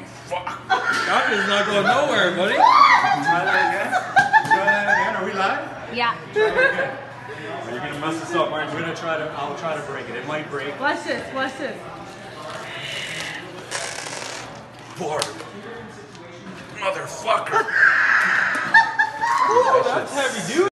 fuck. Doctor's not going nowhere, buddy. Try that again. Try that again. Are we live? Yeah. Try that again. Oh, you're gonna mess this up, aren't you? I'll try to break it. It might break. Watch this. Watch this. Barb. Motherfucker. Ooh, that's heavy, dude.